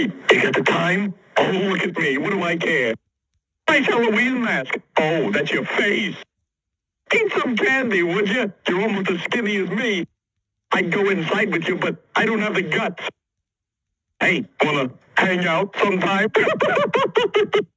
Hey, you got the time? Oh, look at me. What do I care? Nice Halloween mask. Oh, that's your face. Eat some candy, would you? You're almost as skinny as me. I'd go inside with you, but I don't have the guts. Hey, wanna hang out sometime?